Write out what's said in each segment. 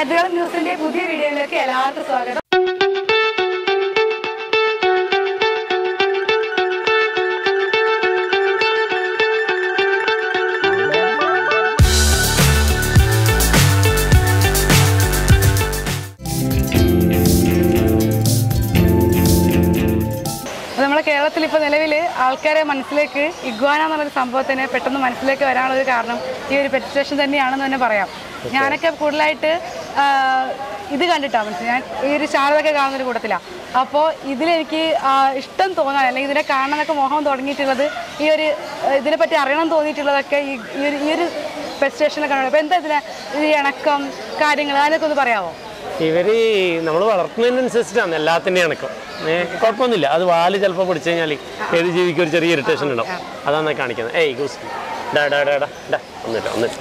ഹൈദരാബാദ് ന്യൂസിന്റെ പുതിയ വീഡിയോയിലേക്ക് എല്ലാവർക്കും സ്വാഗതം. നമ്മുടെ കേരളത്തിൽ ഇപ്പോൾ നിലവിൽ ആൾക്കാരെ മനസ്സിലേക്ക് ഇഗ്വാന എന്നുള്ളൊരു സംഭവത്തിന് പെട്ടെന്ന് മനസ്സിലേക്ക് വരാനുള്ളൊരു കാരണം ഈ ഒരു പെറ്റ് സ്റ്റേഷൻ തന്നെയാണെന്ന് തന്നെ പറയാം. ഞാനൊക്കെ കൂടുതലായിട്ട് ഇത് കണ്ടിട്ടാണ് മനസ്സിലായി. ഞാൻ ഈ ഒരു ചാനലൊക്കെ കാണുന്നൊരു കൂട്ടത്തിലാണ്. അപ്പോൾ ഇതിലെനിക്ക് ഇഷ്ടം തോന്നാൻ അല്ലെങ്കിൽ ഇതിനെ കാണാനൊക്കെ മോഹം തുടങ്ങിയിട്ടുള്ളത് ഈ ഒരു ഇതിനെപ്പറ്റി അറിയണം തോന്നിയിട്ടുള്ളതൊക്കെ ഈ ഒരു പെറ്റ് സ്റ്റേഷനൊക്കെ കാണുന്നത്. അപ്പോൾ എന്താ ഇത് ഇണക്കം കാര്യങ്ങൾ അതിനൊക്കെ ഒന്ന് പറയാമോ? ഇവര് നമ്മൾ വളർത്തുന്നതിനനുസരിച്ചിട്ടാണ് എല്ലാത്തിൻ്റെയും ഇണക്കം. കുഴപ്പമൊന്നുമില്ല. അത് വാല് ചിലപ്പോൾ പിടിച്ചു കഴിഞ്ഞാൽ ഏത് ജീവിക്കും ഒരു ചെറിയ ഇറിറ്റേഷൻ ഉണ്ടാവും. അതാണ് കാണിക്കുന്നത്. ഏയ് ഗൂസ് ഒന്നില്ല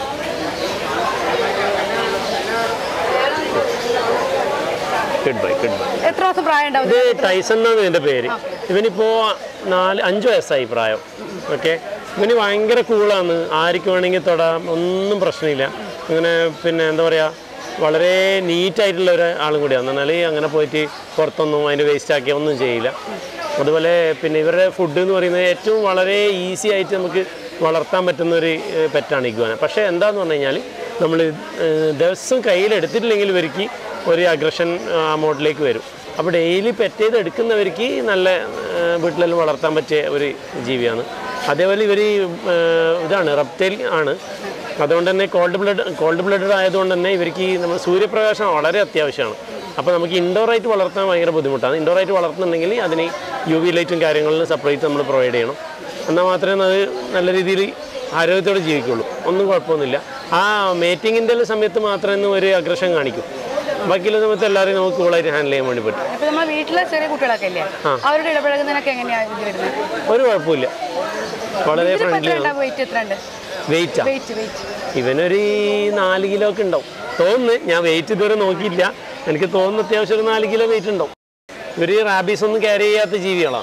ഗുഡ് ബൈ. എത്ര ദിവസം പ്രായം ഉണ്ടാവും? ഇത് ടൈസൺ എന്നാണ് ഇതിൻ്റെ പേര്. ഇവനിപ്പോൾ 4-5 വയസ്സായി പ്രായം. ഓക്കെ, ഇവന് ഭയങ്കര കൂളാണ്. ആർക്ക് വേണമെങ്കിൽ തൊടാം, ഒന്നും പ്രശ്നമില്ല. അങ്ങനെ പിന്നെ എന്താ പറയുക, വളരെ നീറ്റായിട്ടുള്ള ഒരാളും കൂടിയാണ്. എന്നാൽ അങ്ങനെ പോയിട്ട് പുറത്തൊന്നും അതിൻ്റെ വേസ്റ്റാക്കി ഒന്നും ചെയ്യില്ല. അതുപോലെ പിന്നെ ഇവരുടെ ഫുഡ് എന്ന് പറയുന്നത് ഏറ്റവും വളരെ ഈസി ആയിട്ട് നമുക്ക് വളർത്താൻ പറ്റുന്നൊരു പെറ്റാണ് ഇഗ്വാന. പക്ഷേ എന്താണെന്ന് പറഞ്ഞു കഴിഞ്ഞാൽ നമ്മൾ ദിവസം കയ്യിലെടുത്തിട്ടില്ലെങ്കിൽ ഇവർക്ക് ഒരു അഗ്രഷൻ ആ മോഡിലേക്ക് വരും. അപ്പോൾ ഡെയിലി പെറ്റ് ചെയ്ത് എടുക്കുന്നവർക്ക് നല്ല വീട്ടിലെല്ലാം വളർത്താൻ പറ്റിയ ഒരു ജീവിയാണ്. അതേപോലെ ഇവർ ഇതാണ് റെപ്റ്റൈൽ ആണ്. അതുകൊണ്ട് തന്നെ കോൾഡ് ബ്ലഡഡ് ആയതുകൊണ്ട് തന്നെ ഇവർക്ക് നമ്മൾ സൂര്യപ്രകാശം വളരെ അത്യാവശ്യമാണ്. അപ്പോൾ നമുക്ക് ഇൻഡോറായിട്ട് വളർത്താൻ ഭയങ്കര ബുദ്ധിമുട്ടാണ്. ഇൻഡോറായിട്ട് വളർത്തുന്നുണ്ടെങ്കിൽ അതിന് UV ലൈറ്റും കാര്യങ്ങളിലും സെപ്പറേറ്റ് നമ്മൾ പ്രൊവൈഡ് ചെയ്യണം. എന്നാൽ മാത്രമേ അത് നല്ല രീതിയിൽ ആരോഗ്യത്തോടെ ജീവിക്കുള്ളൂ. ഒന്നും കുഴപ്പമൊന്നുമില്ല. ആ മേറ്റിങ്ങിൻ്റെ സമയത്ത് മാത്രമേ ഒരു അഗ്രഷൻ കാണിക്കൂ. ബാക്കിയുള്ള സമയത്ത് എല്ലാവരെയും നമുക്ക് കൂളായിട്ട് ഹാൻഡിൽ ചെയ്യാൻ വേണ്ടി പറ്റും. വീട്ടിലെ ചെറിയ കുട്ടികളൊക്കെ ഇല്ലേ, അവരുടെ ഇടപഴകുന്നതിനൊക്കെ എങ്ങനെയാണ് വരുന്നത്? ഒരു കുഴപ്പമില്ല, വളരെ ഫ്രണ്ട്ലിയാണ്. വെയിറ്റാ ഇവനൊരു 4 കിലോ ഒക്കെ ഉണ്ടാവും തോന്നുന്നു. ഞാൻ വെയിറ്റ് ഇതുവരെ നോക്കിയില്ല. എനിക്ക് തോന്നുന്നു അത്യാവശ്യം ഒരു 4 കിലോ വെയിറ്റ് ഉണ്ടാവും. ഇവർ റാബീസ് ഒന്നും ക്യാരി ചെയ്യാത്ത ജീവികളാണ്.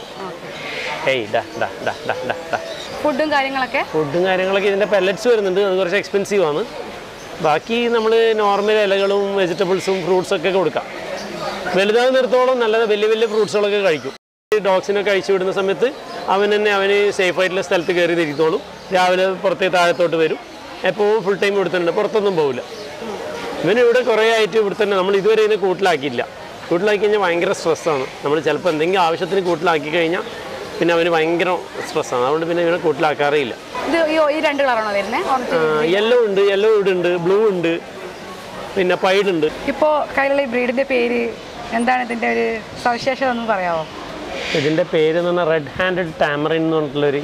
ഫുഡും കാര്യങ്ങളൊക്കെ ഇതിൻ്റെ പെല്ലറ്റ്സ് വരുന്നുണ്ട്. അത് കുറച്ച് എക്സ്പെൻസീവ് ആണ്. ബാക്കി നമ്മൾ നോർമൽ ഇലകളും വെജിറ്റബിൾസും ഫ്രൂട്ട്സൊക്കെ കൊടുക്കാം. വലുതാകുന്നിടത്തോളം നല്ല വലിയ ഫ്രൂട്ട്സുകളൊക്കെ കഴിക്കും. ഡോഗ്സിനൊക്കെ അഴിച്ചു വിടുന്ന സമയത്ത് അവന് സേഫായിട്ടുള്ള സ്ഥലത്ത് കയറി തിരിക്കത്തോളും. രാവിലെ പുറത്തേക്ക് താഴത്തോട്ട് വരും. എപ്പോഴും ഫുൾ ടൈം ഇവിടെ തന്നെ, പുറത്തൊന്നും പോകില്ല. ഇവനിവിടെ കുറേ ആയിട്ട് ഇവിടെ തന്നെ. നമ്മൾ ഇതുവരെ ഇതിനെ കൂട്ടിലാക്കിയില്ല. കൂട്ടിലാക്കി കഴിഞ്ഞാൽ ഭയങ്കര സ്ട്രെസ്സാണ്. നമ്മൾ ചിലപ്പോൾ എന്തെങ്കിലും ആവശ്യത്തിന് കൂട്ടിലാക്കി കഴിഞ്ഞാൽ പിന്നെ അവന് ഭയങ്കര സ്ട്രെസ്സാണ്. അതുകൊണ്ട് പിന്നെ ഇവനെ കൂട്ടിലാക്കാറേ ഇല്ല. യെല്ലോ ഉണ്ട്, യെല്ലോ ഉണ്ട്, ബ്ലൂ ഉണ്ട്, പിന്നെ പൈഡ് ഉണ്ട്. ഇപ്പോൾ കയ്യിലുള്ള ഈ ബ്രീഡിൻ്റെ പേര് എന്താണ്? ഇതിൻ്റെ ഒരു സവിശേഷത ഒന്ന് പറയാമോ? ഇതിൻ്റെ പേര് എന്ന് പറഞ്ഞാൽ റെഡ് ഹാൻഡഡ് ടാമറിൻ എന്ന് പറഞ്ഞിട്ടുള്ളൊരു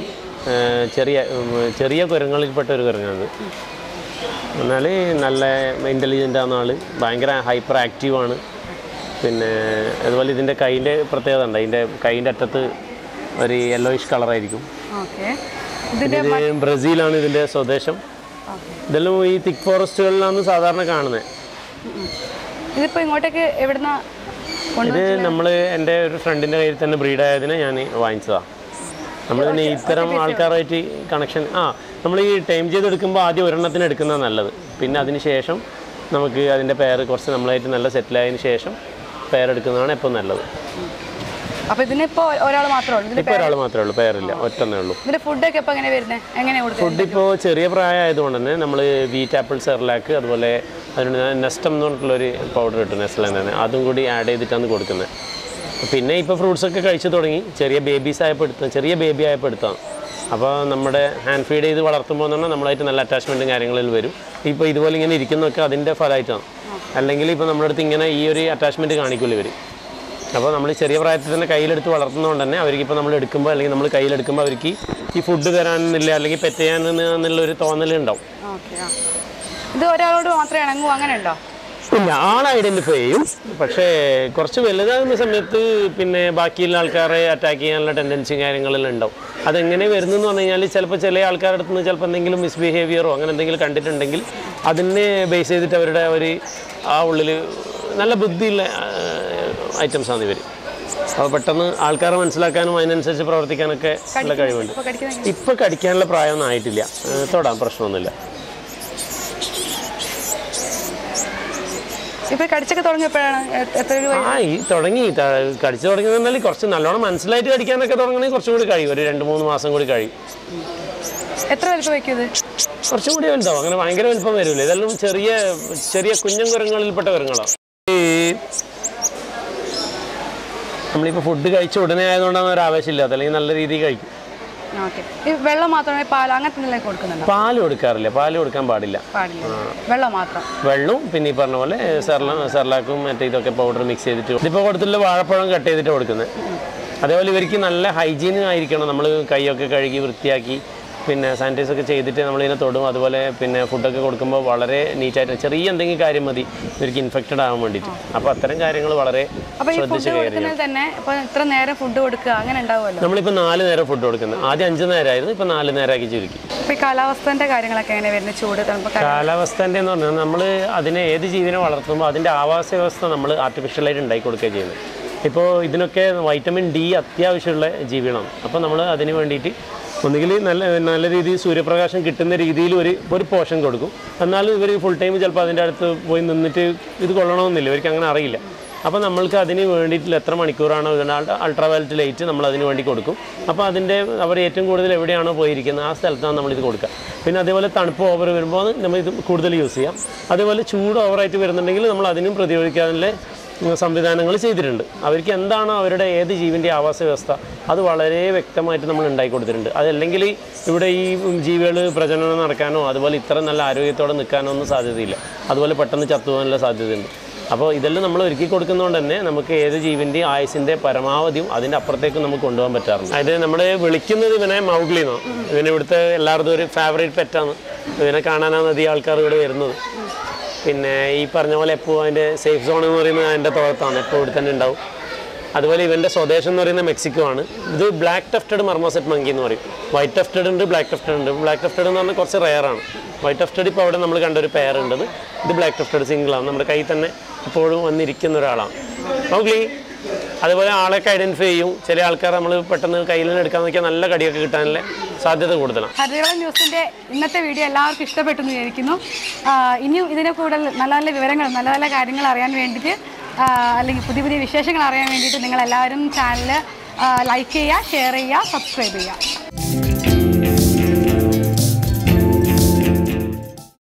ചെറിയ കുരങ്ങളിൽപ്പെട്ട ഒരു കുരങ്ങാണ്. എന്നാൽ നല്ല ഇൻ്റലിജൻ്റ് ആണ് ആൾ. ഭയങ്കര ഹൈപ്പർ ആക്റ്റീവാണ്. പിന്നെ അതുപോലെ ഇതിൻ്റെ കൈയിൻ്റെ പ്രത്യേകത ഉണ്ട്. അതിൻ്റെ കൈയിൻ്റെ അറ്റത്ത് ഒരു യെല്ലോയിഷ് കളറായിരിക്കും. ഇത് ബ്രസീലാണ് ഇതിൻ്റെ സ്വദേശം. ഇതെല്ലാം ഈ തിക്ക് ഫോറസ്റ്റുകളിലാണ് സാധാരണ കാണുന്നത്. ഇതിപ്പോൾ ഇങ്ങോട്ടേക്ക് എവിടുന്ന? ഇത് നമ്മൾ എൻ്റെ ഒരു ഫ്രണ്ടിൻ്റെ കയ്യിൽ തന്നെ ബ്രീഡായതിനെ ഞാൻ വാങ്ങിച്ചതാണ്. നമ്മളിതിന് ഇത്തരം ആൾക്കാരുമായിട്ട് കണക്ഷൻ നമ്മൾ ഈ ടൈം ചെയ്തെടുക്കുമ്പോൾ ആദ്യം ഒരെണ്ണത്തിന് എടുക്കുന്നതാണ് നല്ലത്. പിന്നെ അതിന് ശേഷം നമുക്ക് അതിൻ്റെ പേര് കുറച്ച് നമ്മളായിട്ട് നല്ല സെറ്റിലായതിന് ശേഷം പേരെടുക്കുന്നതാണ് എപ്പോൾ നല്ലത്. അപ്പോൾ ഇതിനിപ്പോൾ ഒരാൾ മാത്രമേ ഉള്ളൂ? ഇപ്പോൾ ഒരാൾ മാത്രമേ ഉള്ളൂ, പേരില്ല, ഒറ്റന്നേ ഉള്ളൂ. ഇതിൻ്റെ ഫുഡൊക്കെ ഇപ്പോൾ എങ്ങനെ വരുന്നത്? ഫുഡ് ഇപ്പോൾ ചെറിയ പ്രായമായതുകൊണ്ട് തന്നെ നമ്മൾ വീറ്റ് ആപ്പിൾ സെർലാക്ക്, അതുപോലെ അതിന് നെസ്റ്റം എന്ന് പറഞ്ഞിട്ടുള്ളൊരു പൗഡർ കിട്ടും, നെസ്റ്റൽ തന്നെ, അതും കൂടി ആഡ് ചെയ്തിട്ടാണ് കൊടുക്കുന്നത്. പിന്നെ ഇപ്പോൾ ഫ്രൂട്ട്സൊക്കെ കഴിച്ചു തുടങ്ങി. ചെറിയ ബേബി ആയപ്പോൾ എടുത്താണ്. അപ്പോൾ നമ്മുടെ ഹാൻഡ് ഫീഡ് ചെയ്ത് വളർത്തുമ്പോൾ എന്ന് പറഞ്ഞാൽ നമ്മളായിട്ട് നല്ല അറ്റാച്ച്മെൻറ്റും കാര്യങ്ങളിൽ വരും. ഇപ്പോൾ ഇതുപോലെ ഇങ്ങനെ ഇരിക്കുന്നതൊക്കെ അതിൻ്റെ ഫലമായിട്ടാണ്. അല്ലെങ്കിൽ ഇപ്പോൾ നമ്മുടെ അടുത്ത് ഇങ്ങനെ ഈ ഒരു അറ്റാച്ച്മെൻറ്റ് കാണിക്കില്ല ഇവർ. അപ്പോൾ നമ്മൾ ചെറിയ പ്രായത്തിൽ തന്നെ കയ്യിലെടുത്ത് വളർത്തുന്നതുകൊണ്ട് തന്നെ അവർക്ക് ഇപ്പോൾ നമ്മൾ എടുക്കുമ്പോൾ അല്ലെങ്കിൽ നമ്മൾ കയ്യിലെടുക്കുമ്പോൾ അവർക്ക് ഈ ഫുഡ് തരാനില്ല അല്ലെങ്കിൽ പെറ്റ് ചെയ്യാനെന്നുള്ളൊരു തോന്നലുണ്ടാവും. ഇത് ഒരാളോട് മാത്രമേ ഇണങ്ങൂ, അങ്ങനെ ഉണ്ടോ? ഇല്ല, ആൾ ഐഡൻറ്റിഫൈ ചെയ്യും. പക്ഷേ കുറച്ച് വലുതാകുന്ന സമയത്ത് പിന്നെ ബാക്കിയുള്ള ആൾക്കാരെ അറ്റാക്ക് ചെയ്യാനുള്ള ടെൻഡൻസിയും കാര്യങ്ങളെല്ലാം ഉണ്ടാവും. അതെങ്ങനെ വരുന്നതെന്ന് പറഞ്ഞു കഴിഞ്ഞാൽ ചിലപ്പോൾ ചില ആൾക്കാരുടെ അടുത്ത് നിന്ന് ചിലപ്പോൾ എന്തെങ്കിലും മിസ്ബിഹേവിയറോ അങ്ങനെ എന്തെങ്കിലും കണ്ടിട്ടുണ്ടെങ്കിൽ അതിനെ ബേസ് ചെയ്തിട്ട് അവരുടെ ആ ഉള്ളിൽ നല്ല ബുദ്ധിയുള്ള ഐറ്റംസാണ് ഇവർ. അപ്പോൾ പെട്ടെന്ന് ആൾക്കാരെ മനസ്സിലാക്കാനും അതിനനുസരിച്ച് പ്രവർത്തിക്കാനൊക്കെ ഉള്ള കഴിവുണ്ട്. ഇപ്പോൾ കടിക്കാനുള്ള പ്രായമൊന്നും ആയിട്ടില്ല. തൊടാൻ പ്രശ്നമൊന്നുമില്ല. ഇപ്പോൾ കടിച്ചൊക്കെ തുടങ്ങിയപ്പോഴാണ് എത്ര രൂപ? ഈ തുടങ്ങി കടിച്ചു തുടങ്ങിയെന്നാൽ കുറച്ച് നല്ലോണം മനസ്സിലായിട്ട് കടിക്കാനൊക്കെ തുടങ്ങണമെങ്കിൽ കുറച്ചും കൂടി കഴിയും, ഒരു 2-3 മാസം കൂടി കഴിയും. എത്ര വലുപ്പം വയ്ക്കും ഇത്? കുറച്ചും കൂടി വലുതാവും, അങ്ങനെ ഭയങ്കര വലുപ്പം വരില്ല. ഇതെല്ലാം ചെറിയ ചെറിയ കുഞ്ഞൻ കുരങ്ങളിൽപ്പെട്ട കുരങ്ങളാണ്. നമ്മളിപ്പോൾ ഫുഡ് കഴിച്ച ഉടനെ ആയതുകൊണ്ടാണ് ഒരു ആവശ്യമില്ലാത്ത, അല്ലെങ്കിൽ നല്ല രീതിയിൽ കഴിക്കും. വെള്ളം മാത്രമേ പാൽ അങ്ങനത്തെ കൊടുക്കുന്നുണ്ട്? പാല് കൊടുക്കാറില്ല, പാല് കൊടുക്കാൻ പാടില്ല, വെള്ളം മാത്രം. വെള്ളവും പിന്നെ ഈ പറഞ്ഞ പോലെ സെർലാക്കും മറ്റേ ഇതൊക്കെ പൗഡർ മിക്സ് ചെയ്തിട്ട്. ഇതിപ്പോൾ കൊടുത്തുള്ള വാഴപ്പഴം കട്ട് ചെയ്തിട്ട് കൊടുക്കുന്നത്. അതേപോലെ ഇവർക്ക് നല്ല ഹൈജീൻ ആയിരിക്കണം, നമ്മൾ കൈയൊക്കെ കഴുകി വൃത്തിയാക്കി പിന്നെ സാനിറ്റൈസ് ഒക്കെ ചെയ്തിട്ട് നമ്മളിതിനെ തൊടും. അതുപോലെ പിന്നെ ഫുഡൊക്കെ കൊടുക്കുമ്പോൾ വളരെ നീറ്റായിട്ട്, ചെറിയ എന്തെങ്കിലും കാര്യം മതി ഇവർക്ക് ഇൻഫെക്റ്റഡ് ആകാൻ വേണ്ടിയിട്ട്. അപ്പോൾ അത്തരം കാര്യങ്ങൾ വളരെ ശ്രദ്ധിച്ച് നമ്മളിപ്പോൾ 4 നേരം ഫുഡ് കൊടുക്കുന്നത്. ആദ്യം 5 നേരമായിരുന്നു, ഇപ്പോൾ 4 നേരമാക്കി ചുരുക്കി. കാലാവസ്ഥൻ്റെ കാര്യങ്ങളൊക്കെ എങ്ങനെ വരുന്നത്? ചൂട് കാലാവസ്ഥൻ്റെ എന്ന് പറഞ്ഞാൽ നമ്മൾ അതിനെ ഏത് ജീവിനെ വളർത്തുമ്പോൾ അതിൻ്റെ ആവാസ വ്യവസ്ഥ നമ്മൾ ആർട്ടിഫിഷ്യലായിട്ട് ഉണ്ടാക്കി കൊടുക്കുകയാണ് ചെയ്യുന്നത്. ഇപ്പോൾ ഇതിനൊക്കെ വൈറ്റമിൻ ഡി അത്യാവശ്യമുള്ള ജീവികളാണ്. അപ്പോൾ നമ്മൾ അതിന് വേണ്ടിയിട്ട് ഒന്നുകിൽ നല്ല രീതിയിൽ സൂര്യപ്രകാശം കിട്ടുന്ന രീതിയിൽ ഒരു പോർഷൻ കൊടുക്കും. എന്നാലും ഇവർ ഫുൾ ടൈം ചിലപ്പോൾ അതിൻ്റെ അടുത്ത് പോയി നിന്നിട്ട് ഇത് കൊള്ളണമെന്നില്ല, ഇവർക്ക് അങ്ങനെ അറിയില്ല. അപ്പോൾ നമ്മൾക്ക് അതിന് വേണ്ടിയിട്ടുള്ള എത്ര മണിക്കൂറാണോ അൾട്രാവയലറ്റ് ലൈറ്റ് നമ്മൾ അതിന് വേണ്ടി കൊടുക്കും. അപ്പോൾ അവർ ഏറ്റവും കൂടുതൽ എവിടെയാണോ പോയിരിക്കുന്നത് ആ സ്ഥലത്താണ് നമ്മളിത് കൊടുക്കുക. പിന്നെ അതേപോലെ തണുപ്പ് ഓവർ വരുമ്പോൾ നമ്മൾ ഇത് കൂടുതൽ യൂസ് ചെയ്യാം. അതേപോലെ ചൂട് ഓവറായിട്ട് വരുന്നുണ്ടെങ്കിൽ നമ്മൾ അതിനും പ്രതിരോധിക്കാനുള്ള സംവിധാനങ്ങൾ ചെയ്തിട്ടുണ്ട്. അവർക്ക് എന്താണോ അവരുടെ ഏത് ജീവിൻ്റെ ആവാസ വ്യവസ്ഥ അത് വളരെ വ്യക്തമായിട്ട് നമ്മൾ ഉണ്ടാക്കി കൊടുത്തിട്ടുണ്ട്. അതല്ലെങ്കിൽ ഇവിടെ ഈ ജീവികൾ പ്രജനനം നടക്കാനോ അതുപോലെ ഇത്ര നല്ല ആരോഗ്യത്തോടെ നിൽക്കാനോ ഒന്നും സാധ്യതയില്ല. അതുപോലെ പെട്ടെന്ന് ചത്തുപോകാനുള്ള സാധ്യതയുണ്ട്. അപ്പോൾ ഇതെല്ലാം നമ്മൾ ഒരുക്കി കൊടുക്കുന്നതുകൊണ്ട് തന്നെ നമുക്ക് ഏത് ജീവിൻ്റെ ആയുസിൻ്റെ പരമാവധിയും അതിൻ്റെ അപ്പുറത്തേക്കും നമുക്ക് കൊണ്ടുപോകാൻ പറ്റാറുണ്ട്. അതായത് നമ്മൾ വിളിക്കുന്നത് ഇവനെ മൗഗ്ലിന്നോ, ഇവനെ ഇവിടുത്തെ എല്ലാവർക്കും ഒരു ഫേവറേറ്റ് പെറ്റാണ്. ഇതിനെ കാണാനാണ് അധികം ആൾക്കാർ ഇവിടെ വരുന്നത്. പിന്നെ ഈ പറഞ്ഞ പോലെ എപ്പോൾ അതിൻ്റെ സേഫ് സോൺ എന്ന് പറയുന്നത് അതിൻ്റെ തോട്ടത്താണ്, എപ്പോൾ ഇവിടെ തന്നെ ഉണ്ടാവും. അതുപോലെ ഇവൻ്റെ സ്വദേശം എന്ന് പറയുന്നത് മെക്സിക്കോ ആണ്. ഇത് ബ്ലാക്ക് ടഫ്റ്റഡ് മർമോസെറ്റ് മങ്കി എന്ന് പറയും. വൈറ്റ് ടഫ്റ്റഡ് ഉണ്ട്, ബ്ലാക്ക് ടഫ്റ്റഡ് ഉണ്ട്. ബ്ലാക്ക് ടഫ്റ്റഡ് എന്ന് പറഞ്ഞാൽ കുറച്ച് റെയറാണ്. വൈറ്റ് ടഫ്റ്റഡ് ഇപ്പോൾ അവിടെ നമ്മൾ കണ്ടൊരു പെയറുണ്ടത്. ഇത് ബ്ലാക്ക് ടഫ്റ്റഡ് സിംഗിളാണ്, നമ്മുടെ കയ്യിൽ തന്നെ എപ്പോഴും വന്നിരിക്കുന്ന ഒരാളാണ് മൗഗ്ലി. അതുപോലെ ആളൊക്കെ ഐഡൻറ്റിഫൈ ചെയ്യും. ചില ആൾക്കാർ നമ്മൾ പെട്ടെന്ന് കയ്യിൽ നിന്ന് എടുക്കാൻ നോക്കിയാൽ നല്ല കടിയൊക്കെ കിട്ടാനുള്ള സാധ്യത കൂടുതലാണ്. ഹരിതകളം ന്യൂസിൻ്റെ ഇന്നത്തെ വീഡിയോ എല്ലാവർക്കും ഇഷ്ടപ്പെട്ടു എന്ന് വിചാരിക്കുന്നു. ഇനിയും ഇതിനെ കൂടുതൽ നല്ല നല്ല വിവരങ്ങൾ നല്ല നല്ല കാര്യങ്ങൾ അറിയാൻ വേണ്ടിയിട്ട് അല്ലെങ്കിൽ പുതിയ പുതിയ വിശേഷങ്ങൾ അറിയാൻ വേണ്ടിയിട്ട് നിങ്ങളെല്ലാവരും ചാനൽ ലൈക്ക് ചെയ്യുക, ഷെയർ ചെയ്യുക, സബ്സ്ക്രൈബ് ചെയ്യുക.